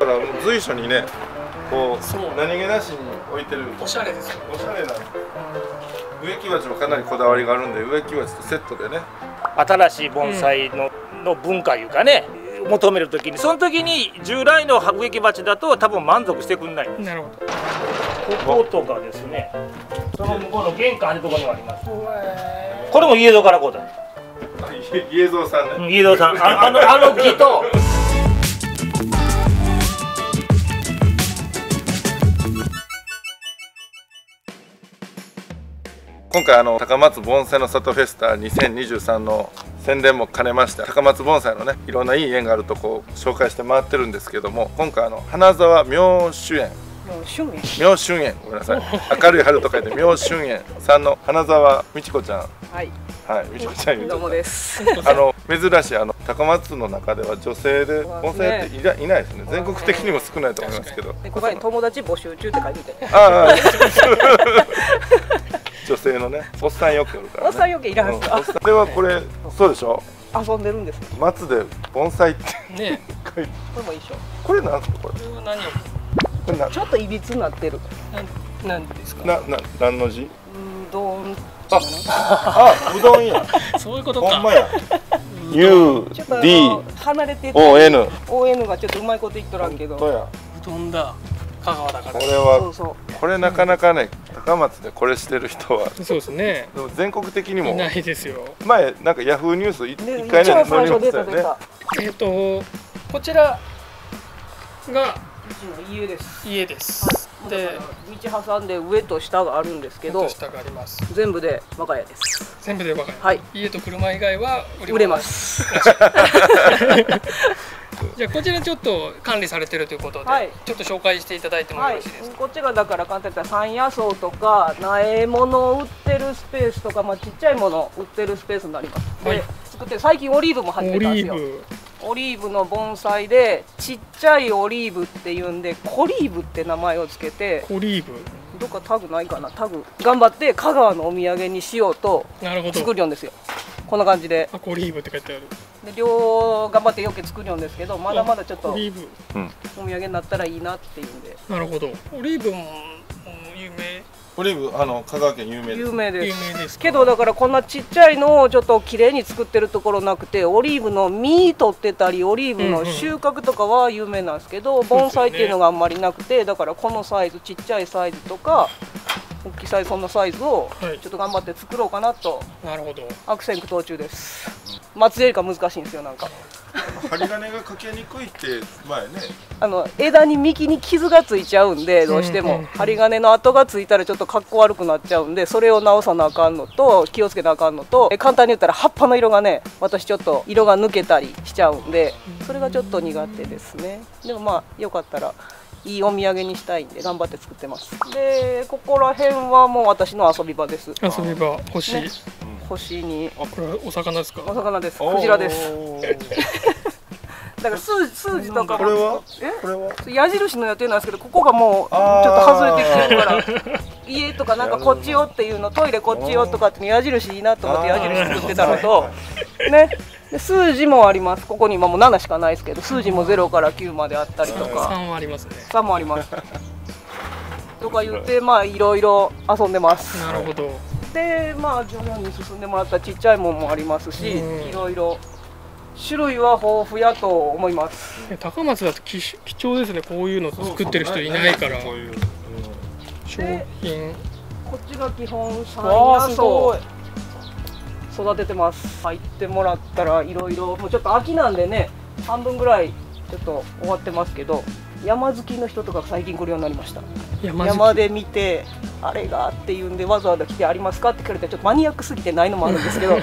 だから随所にね、こう何気なしに置いてる。 おしゃれですよ。 おしゃれな。植木鉢もかなりこだわりがあるんで、植木鉢とセットでね。 新しい盆栽の文化いうかね、求めるときに、その時に従来の植木鉢だと多分満足してくんない。 なるほど。 こことかですね、その向こうの玄関のところにもあります。これも家蔵からこうだ。 家蔵さんね。 家蔵さん、あの木と。 今回高松盆栽の里フェスタ2023の宣伝も兼ねまして、高松盆栽のねいろんないい園があるとこ紹介して回ってるんですけども、今回花沢妙趣園、妙春園、ごめんなさい、明るい春と書いて妙春園さんの花沢美智子ちゃん、はい美智子ちゃん、 どうもです。 珍しい高松の中では女性で盆栽やっていないですね。全国的にも少ないと思いますけど、 ここに友達募集中って書いてて。 ああ女性のね、おっさんよくおるからね。 おっさんよくいらんすか。 これはこれそうでしょ。 遊んでるんです。 松で盆栽ってね。 これも一緒。 これなんですかこれ。 これは何を？ これちょっといびつになってる。 なんですか。 何の字？ うどん。 うどんや。 そういうことか。 ほんまや。U D 離れて O N O N がちょっとうまいこと言っとらんけど。 そうや。 うどんだ。香川だから。 これはこれなかなかね、高松でこれしてる人はそうですね。 でも全国的にもいないですよ。 前なんかヤフーニュース一回ね載りましたよね。 こちらがうちの家です。 家です。で、 道挟んで上と下があるんですけど、 下があります。 全部で我が家です。 全部で我が家。 はい。 家と車以外は売れます。 じゃあこちらちょっと管理されてるということで、ちょっと紹介していただいてもよろしいですか。 こっちがだから簡単に言ったら山野草とか苗物を売ってるスペースとか、ちっちゃいものを売ってるスペースになります。で、作って最近オリーブも始めたんですよ。オリーブの盆栽でちっちゃいオリーブっていうんでコリーブって名前をつけて、 コリーブどっかタグないかな、タグ頑張って香川のお土産にしようと作るよんですよ。こんな感じでコリーブって書いてある。 で量頑張ってよく作るよんですけど、まだまだちょっとお土オリーブ産になったらいいなっていうんで。 なるほど。オリーブも有名。 オリーブ香川県有名です。 有名です。 有名ですけどだからこんなちっちゃいのをちょっと綺麗に作ってるところなくて、オリーブの実取ってたりオリーブの収穫とかは有名なんですけど、盆栽っていうのがあんまりなくて、だからこのサイズ、ちっちゃいサイズとか大きいサイズ、そんなサイズをちょっと頑張って作ろうかなと。 なるほど。 悪戦苦闘中です。松よりか難しいんですよ。なんか針金がかけにくいって前ね、 枝に幹に傷がついちゃうんで、どうしても針金の跡がついたらちょっとかっこ悪くなっちゃうんで、それを直さなあかんのと気をつけなあかんのと、簡単に言ったら葉っぱの色がね、私ちょっと色が抜けたりしちゃうんで、それがちょっと苦手ですね。でもよかったらいいお土産にしたいんで頑張って作ってます。でここら辺はもう私の遊び場です。 遊び場、星、 星に、 これはお魚ですか。 お魚です。クジラです。だから数字とかこれは矢印の予定なんですけど、ここがもうちょっと外れてきてるから家とかなんかこっちよっていうの、トイレこっちよとかっていうの矢印いいなと思って矢印作ってたのとね。で数字もあります。ここに今もう7しかないですけど、数字も0から9まであったりとか、 3はありますね。 3もありますとか言って、いろいろ遊んでます。 なるほど。 で徐々に進んでもらったちっちゃいもんもありますし、いろいろ種類は豊富やと思います。 高松だと貴重ですね。こういうの作ってる人いないから。商品。 こっちが基本山野草育ててます。入ってもらったらいろいろ、もうちょっと秋なんでね、半分ぐらいちょっと終わってますけど、山好きの人とか最近来るようになりました。山で見てあれがっていうんでわざわざ来てありますかって聞かれて、ちょっとマニアックすぎてないのもあるんですけど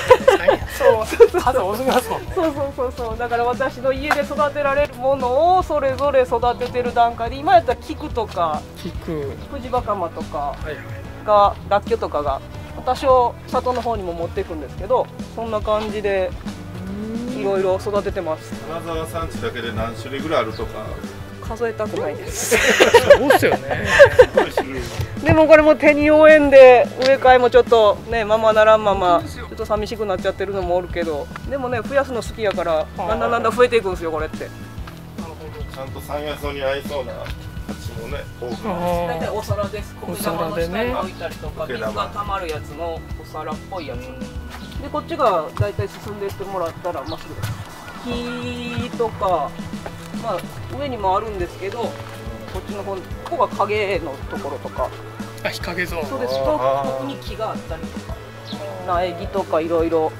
数多すぎますもんね。 そうだから私の家で育てられるものをそれぞれ育ててる段階で、今やったら菊とかフジバカマとかがラッキョとかが多少里の方にも持っていくんですけど、そんな感じでいろいろ育ててます。 金沢産地だけで何種類ぐらいあるとか数えたくないです。 そうっすよね。 でもこれも手に負えんで、植え替えもちょっとね、ままならんままちょっと寂しくなっちゃってるのもおるけど、でもね、増やすの好きやから、だんだん増えていくんですよこれって。 ちゃんと山野草に合いそうな鉢もね多く。 大体お皿です。苔玉の下に置いたりとか、 苔玉水が溜まるやつのお皿っぽいやつ。でこっちが大体進んでいってもらったらまっすぐです。木とか、まあ上にもあるんですけど、こっちの方、ここが影のところとか。 あ、日陰ゾーン。 そうです。遠くに木があったりとか、苗木とかいろいろ。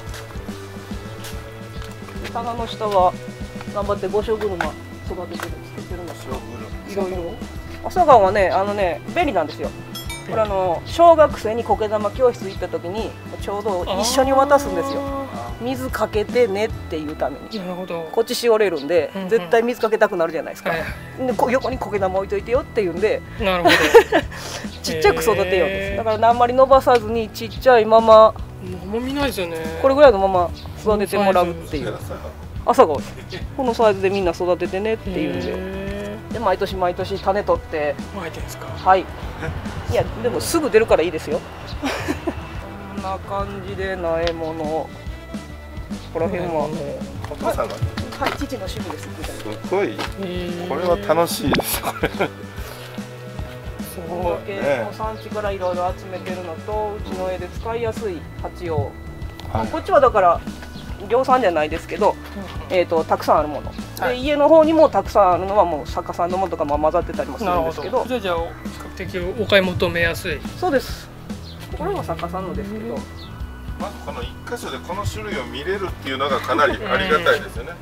棚の下は頑張って御所車育ててる、作ってるんですよ。いろいろ。朝顔はね、便利なんですよ。これ小学生に苔玉教室行った時にちょうど一緒に渡すんですよ。水かけてねっていうために。 なるほど。 こっちしおれるんで、絶対水かけたくなるじゃないですか。 はいで横に苔玉置いといてよって言うんで、 なるほど。 ちっちゃく育てようです。だからあんまり伸ばさずにちっちゃいまま、 もう見ないですよね。 これぐらいのまま育ててもらうっていう。朝顔です。このサイズでみんな育ててねっていうんで、毎年毎年種取って巻いてんですか。 はい。いやでもすぐ出るからいいですよ。こんな感じで苗物。ここら辺は。 お父さんがはい、父の趣味です。 すごい。これは楽しいですよ。これ。 すごい。ね、産地からいろいろ集めてるのと、うちの家で使いやすい鉢を。こっちはだから量産じゃないですけど、たくさんあるもの。で家の方にもたくさんあるのはもう作家さんのものとかも混ざってたりもするんですけど。 じゃあ比較的お買い求めやすい。 そうです。これは作家さんのですけど。 まずこの一箇所でこの種類を見れるっていうのがかなりありがたいですよね。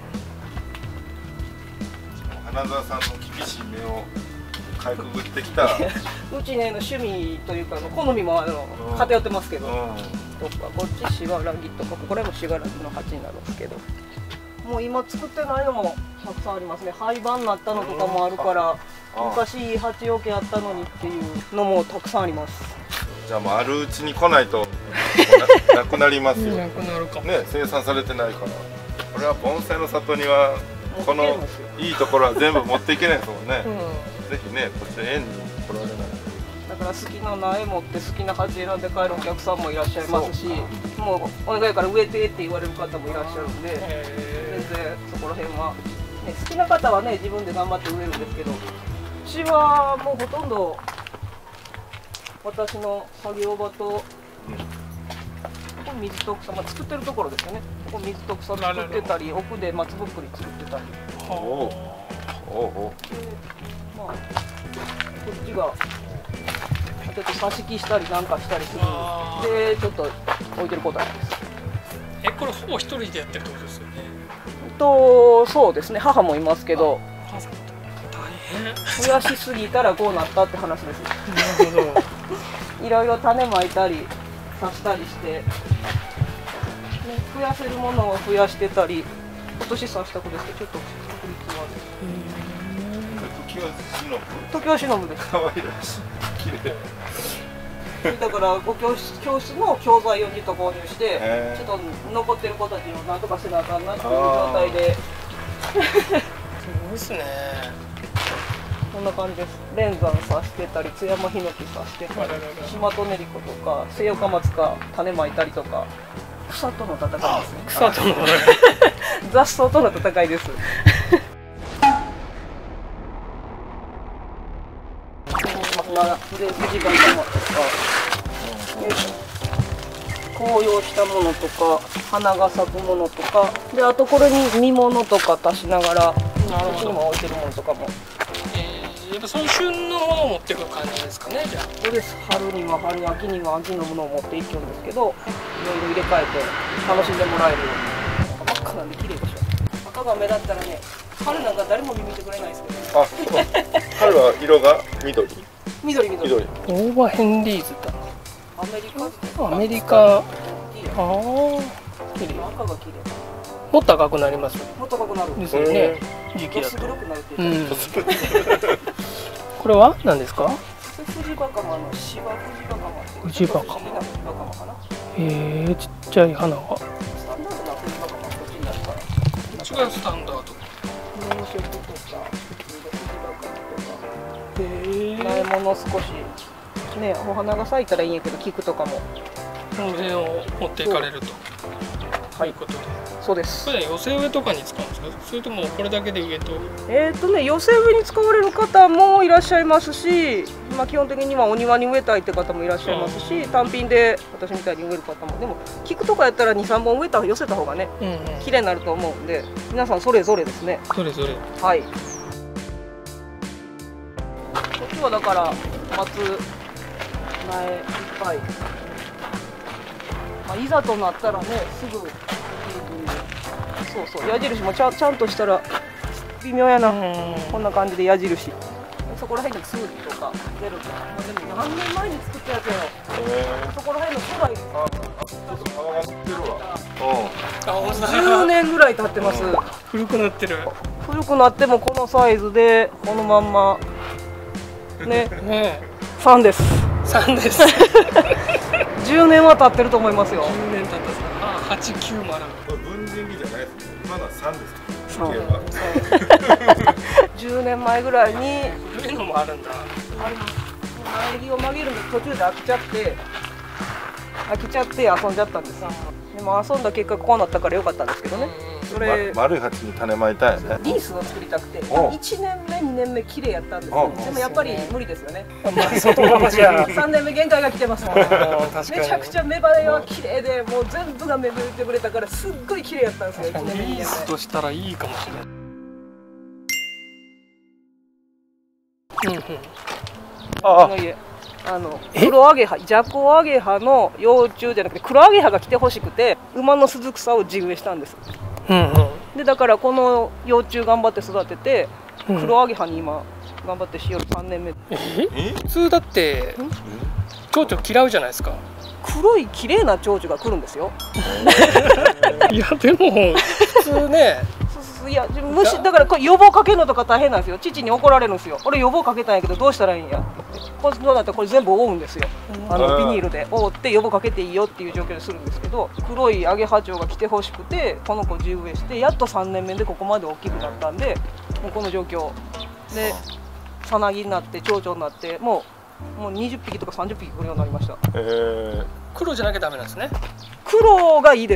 花澤さんの厳しい目をかいくぐってきた。 うちね趣味というか好みも偏ってますけど。とかこっち信楽とかこれも信楽の鉢になるんですけど。もう今作ってないのもたくさんありますね。廃盤になったのとかもあるから、昔鉢よけあったのにっていうのもたくさんあります。 じゃあもうあるうちに来ないとなくなりますよ。 なくなるかも。 ね、生産されてないから。これは盆栽の里にはこのいいところは全部持っていけないですもんね。ぜひね、こっちで園に来られない。 だから好きな苗持って好きな鉢選んで帰るお客さんもいらっしゃいますし、もうお願いから植えてって言われる方もいらっしゃるんで、全然そこら辺は、ね、好きな方はね自分で頑張って植えるんですけど、うちはもうほとんど私の作業場と、ここ水と草、作ってるところですよね。ここ水と草作ってたり、奥で松ぼっくり作ってたり。まあこっちが。ちょっと挿し木したりなんかしたりするんで、ちょっと置いてることあります。 これほぼ一人でやってるってことですよね。 そうですね。母もいますけど。 母さん大変。 増やしすぎたらこうなったって話です。 なるほど。いろいろ種まいたり、刺したりして、ね、増やせるものを増やしてたり。今年刺した子ですけど、ちょっと確率は。時はしのぶです。 可愛らしい。綺麗。 だから教室の教材をじっと購入して、ちょっと残ってる子たちをなんとかせなあかんなっていう状態で。 すごいですね。 こんな感じです。連山刺してたり、津山ヒノキ刺してたり、シマトネリコとか、セイヨカマツか種まいたりとか、草との戦いですね。 草との戦い。 雑草との戦いです。で藤ヶ玉とか、紅葉したものとか花が咲くものとかで、あとこれに実物とか足しながらうちにも置いてるものとかも。 やっぱその旬のものを持っていく感じですかね。じゃあそうです。春には春、秋には秋のものを持っていくんですけど、いろいろ入れ替えて楽しんでもらえるように。真っ赤なんで綺麗でしょ。赤が目立ったらね、春なんか誰も見てくれないですけど、ね。 春は色が緑。 緑。 オーバーヘンリーズだ。 アメリカ。 アメリカ。 綺麗。赤が綺麗。 もっと赤くなります。 もっと赤くなる。 ですよね。時期だと。これは何ですか？ フジバカマの芝フジバカマって。 フジバカマ。 不思議なフジバカマかな。 ちっちゃい花が。 スタンダードなフジバカマこっちになるから。 こっちがスタンダード。 農食とかフジバカマとか。苗もの少しね、お花が咲いたらいいんやけど、菊とかも。 この辺を持っていかれると。 はい。 いうことで。 そうです。 これ寄せ植えとかに使うんですか？それともこれだけで植えと？ 寄せ植えに使われる方もいらっしゃいますし、基本的にはお庭に植えたいって方もいらっしゃいますし、単品で私みたいに植える方も。でも菊とかやったら2、3本植えた寄せた方がね、綺麗になると思うんで、皆さんそれぞれですね。 それぞれ。 はい。こっちはだから松苗いっぱい。いざとなったらね、すぐ。そう矢印もちゃんとしたら微妙やな。こんな感じで矢印。そこら辺に数字とか出るとか。でも何年前に作ったやつやろ。そこら辺の古来です。10年ぐらい経ってます。 古くなってる。 古くなってもこのサイズでこのまんまね。3です。 3です。 10年は経ってると思いますよ。 10年経った。8、9もある。 これ分人美じゃないですね。今のは3ですか。 10年前ぐらいに古いのもあるんだ。 苗木を曲げるの途中で飽きちゃって遊んじゃったんです。でも遊んだ結果こうなったから良かったんですけどね。それ丸い鉢に種まいたんやね。 リースを作りたくて1年目2年目綺麗やったんですよ。でもやっぱり無理ですよね。 外側じゃ 3年目限界が来てますもん。めちゃくちゃ芽生えは綺麗で、もう全部が芽吹いてくれたからすっごい綺麗やったんですよ。1年目リースとしたらいいかもしれない。 黒アゲハ、ジャコアゲハの幼虫じゃなくて黒アゲハが来てほしくて馬の鈴草を地植えしたんです。でだからこの幼虫頑張って育てて黒アゲハに今頑張ってしよる3年目。 普通だって蝶々嫌うじゃないですか。 黒い綺麗な蝶々が来るんですよ。 いやでも普通ね。 いや虫だからこれ予防かけるのとか大変なんですよ。父に怒られるんですよ。俺予防かけたんやけどどうしたらいいんやって言って、こうなったらこれ全部覆うんですよ。ビニールで覆って予防かけていいよっていう状況でするんですけど、黒いアゲハチョウが来てほしくてこの子地植えしてやっと3年目でここまで大きくなったんで、もうこの状況でさなぎになって蝶々になってもう20匹とか30匹来るようになりました。 黒じゃなきゃダメなんですね。 黒がいいです。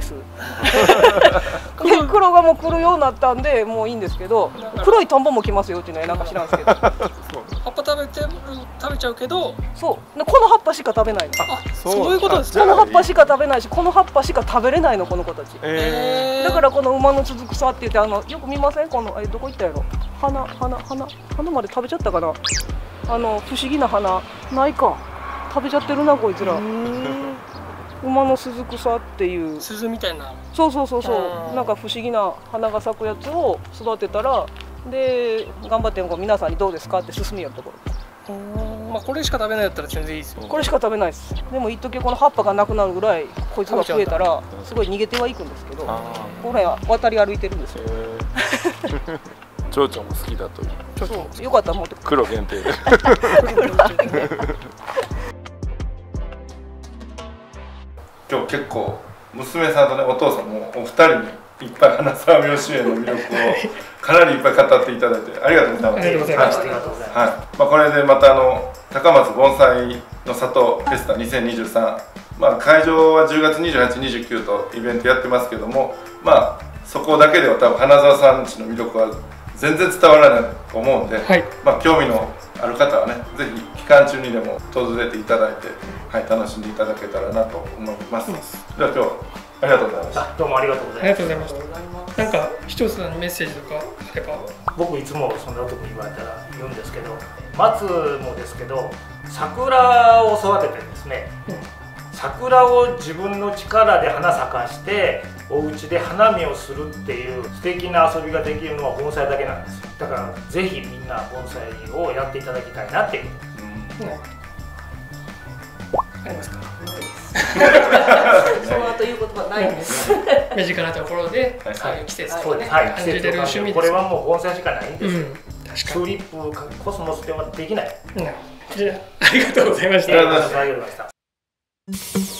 黒がもう来るようになったんでもういいんですけど、黒いトンボも来ますようちね、なんか知らんすけど。 葉っぱ食べちゃうけど、 そうこの葉っぱしか食べないの。 そういうことですか。 この葉っぱしか食べないし、この葉っぱしか食べれないのこの子たち。だからこの馬の鈴草って言ってよく見ません？このどこ行ったやろ。花まで食べちゃったかな。不思議な花ないか。食べちゃってるなこいつら。馬の鈴草っていう鈴みたいな。 そうなんか不思議な花が咲くやつを育てたら、で頑張って皆さんにどうですかって勧めよるところ。 これしか食べないだったら全然いいですよ。 これしか食べないです。でも一時この葉っぱがなくなるぐらいこいつが増えたらすごい逃げてはいくんですけど、これは渡り歩いてるんですよ。 蝶々も好きだという。 そうよかったら持って黒限定で。今日結構娘さんとねお父さんもお二人にいっぱい花沢明秀園の魅力をかなりいっぱい語っていただいてありがとうございます。 ありがとうございました。 これでまた高松盆栽の里フェスタ2023、会場は10月28、29とイベントやってますけども、そこだけでは多分花沢さんちの魅力は全然伝わらないと思うんで、興味のある方はねぜひ期間中にでも訪れていただいて、楽しんでいただけたらなと思います。では今日ありがとうございました。 どうもありがとうございました。 ありがとうございました。なんか視聴者さんにメッセージとかあれば。 僕いつもそんな時に言われたら言うんですけど、松もですけど桜を育ててですね、桜を自分の力で花咲かしてお家で花見をするっていう素敵な遊びができるのは盆栽だけなんですよ。だからぜひみんな盆栽をやっていただきたいなっていうことです。 ありますか？ その後言うことはないんです。 身近なところでそういう季節とかね感じれる趣味です。これはもう盆栽しかないんですよ。チューリップコスモスではできない。 じゃあありがとうございました。 ありがとうございました。